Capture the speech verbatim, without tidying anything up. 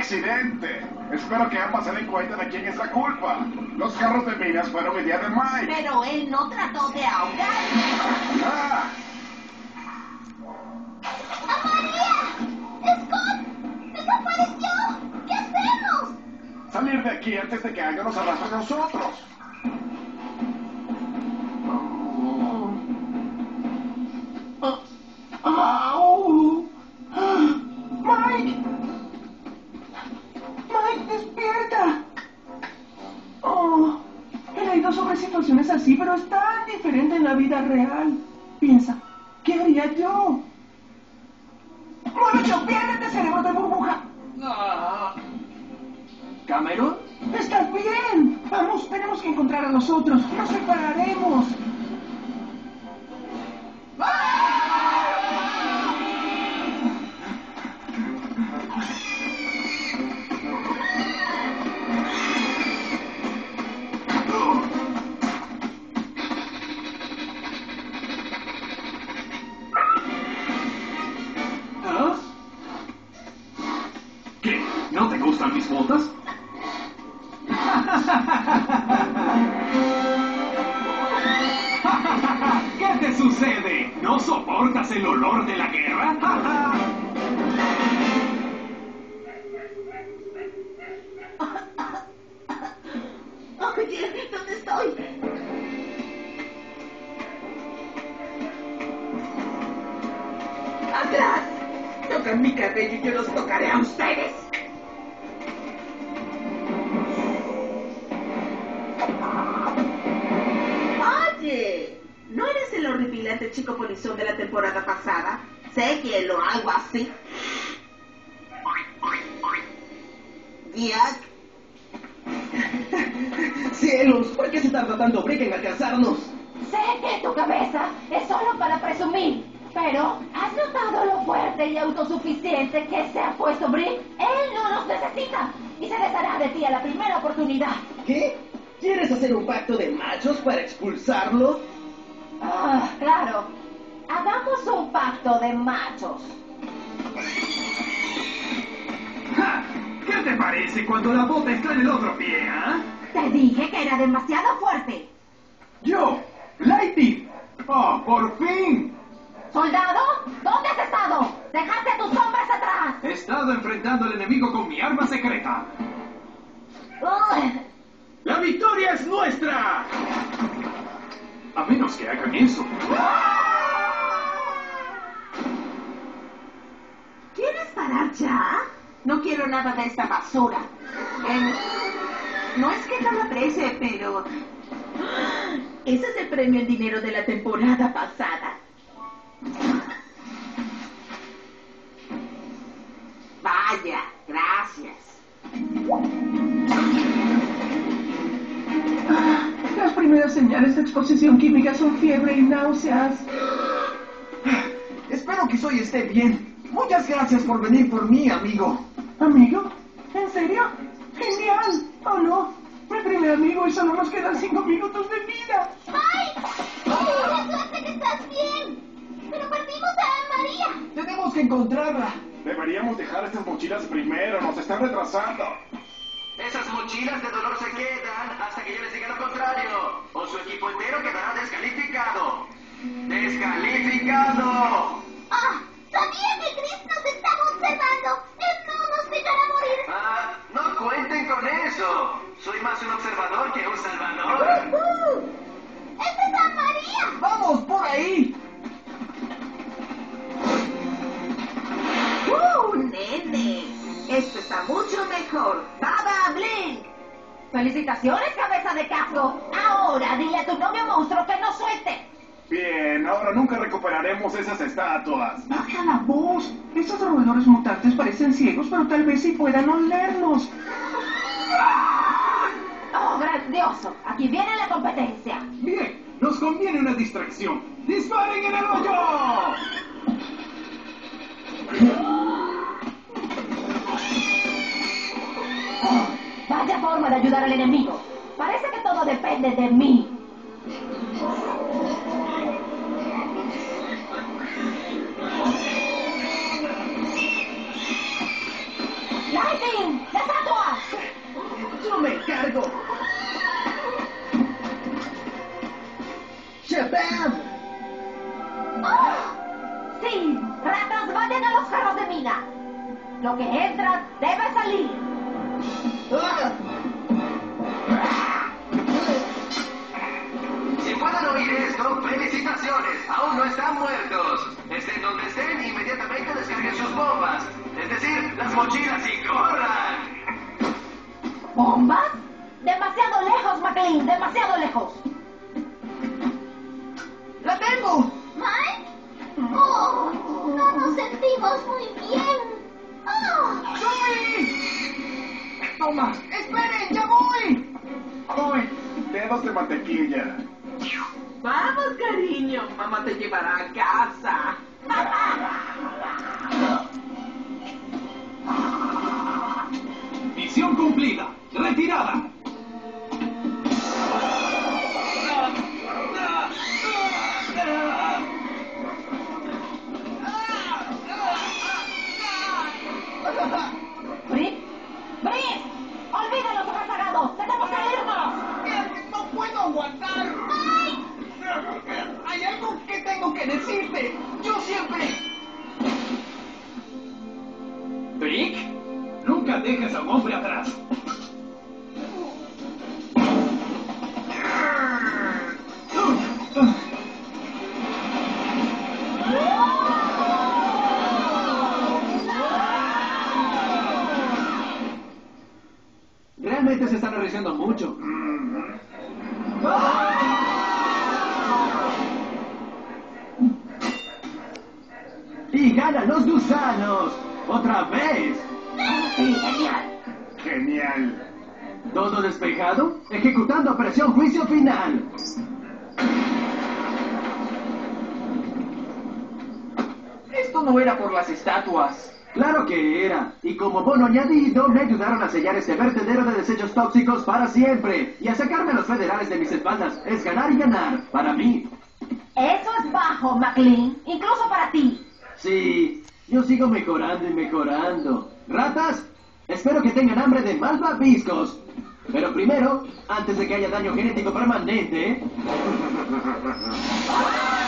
accidente. Espero que ambas se den cuenta de quién es la culpa. Los carros de minas fueron idea de Mike. Pero él no trató de ahogar. ¡Ah! ¡A María! ¡Scott! ¡Desapareció! ¿Qué hacemos? Salir de aquí antes de que alguien nos arrastre a nosotros. ¡Au! ¡Mike! ¡Mike, despierta! Oh, he leído sobre situaciones así, pero es tan diferente en la vida real. Piensa, ¿qué haría yo? ¡Morocho, piérdete, cerebro de burbuja! Ah. ¿Cameron? ¡Estás bien! Vamos, tenemos que encontrar a los otros. ¡Nos separaremos! ¿Ah? ¿Qué? ¿No te gustan mis botas? ¿Qué te sucede? ¿No soportas el olor de la guerra? Oye, ¿dónde estoy? ¡Atrás! Tocan mi cabello y yo los tocaré a ustedes. Oye, ¿no eres el horripilante chico polizón de la temporada pasada? Sé que lo hago así. Jack. ¡Cielos! ¿Por qué se tarda tanto Brick en alcanzarnos? Sé que tu cabeza es solo para presumir, pero ¿has notado lo fuerte y autosuficiente que se ha puesto Brick? Él no nos necesita y se deshará de ti a la primera oportunidad. ¿Qué? ¿Quieres hacer un pacto de machos para expulsarlo? Ah, claro. Hagamos un pacto de machos. ¡Ja! ¿Qué te parece cuando la bota está en el otro pie, ah? Te dije que era demasiado fuerte. ¡Yo! ¡Lighty! ¡Oh, por fin! ¿Soldado? ¿Dónde has estado? ¡Dejaste a tus hombres atrás! He estado enfrentando al enemigo con mi arma secreta. Ugh. ¡La victoria es nuestra! A menos que hagan eso. ¿Quieres parar ya? No quiero nada de esta basura. Eh, no es que no lo aprecie, pero... Ese es el premio en dinero de la temporada pasada. Vaya, gracias. Ah, las primeras señales de exposición química son fiebre y náuseas. Espero que Zoe esté bien. Muchas gracias por venir por mí, amigo. ¿Amigo? ¿En serio? ¡Genial! ¡Oh, no! Mi primer amigo y solo nos quedan cinco minutos de vida. ¡Mike! ¡Qué suerte que estás bien! ¡Pero perdimos a María! Tenemos que encontrarla. Deberíamos dejar estas mochilas primero. Nos están retrasando. Esas mochilas de dolor se quedan hasta que yo les diga lo contrario. O su equipo entero quedará descalificado. ¡Descalificado! ¡Ah! ¡Sabía que Chris nos estaba observando! ¡Él no nos dejará morir! Ah, no cuenten con eso. Soy más un observador que un salvador. ¡Uh! ¡Esta es a María! ¡Vamos, por ahí! ¡Uh, nene! Esto está mucho mejor. ¡Baba Blink! ¡Felicitaciones, cabeza de casco! Ahora dile a tu novio monstruo que nos suelte. Bien, ahora nunca recuperaremos esas estatuas. ¡Baja la voz! Esos roedores mutantes parecen ciegos, pero tal vez sí puedan olernos. ¡Oh, grandioso! Aquí viene la competencia. Bien, nos conviene una distracción. ¡Disparen en el hoyo! Oh, vaya forma de ayudar al enemigo. Parece que todo depende de mí. ¡Lightning! Sí, ratas, vayan a los jarros de mina. Lo que entra debe salir. Si pueden oír esto, felicitaciones. Aún no están muertos. Estén donde estén, inmediatamente descarguen sus bombas. Es decir, las mochilas y corran. ¿Bombas? Demasiado lejos, McLean, demasiado lejos. ¡La tengo! ¿Mike? Oh, no nos sentimos muy bien. Oh. ¡Zoe! ¡Toma! ¡Esperen! ¡Ya voy! Voy. Dedos de mantequilla. Vamos, cariño. Mamá te llevará a casa. Misión cumplida. Retirada. ¡Britt! ¡Britt! ¡Olvida los rezagados! ¡Tenemos que irnos! ¡No puedo aguantar! Hay algo que tengo que decirte. Yo siempre... Brick, nunca dejes a un hombre atrás. Realmente se están arriesgando mucho. ¡Y ganan los gusanos! ¡Otra vez! Sí, genial. Genial. ¿Todo despejado? Ejecutando presión juicio final. Esto no era por las estatuas. Claro que era. Y como bono añadido, me ayudaron a sellar este vertedero de desechos tóxicos para siempre. Y a sacarme a los federales de mis espaldas. Es ganar y ganar. Para mí. Eso es bajo, McLean. Incluso para ti. Sí, yo sigo mejorando y mejorando. Ratas, espero que tengan hambre de malvaviscos. Pero primero, antes de que haya daño genético permanente...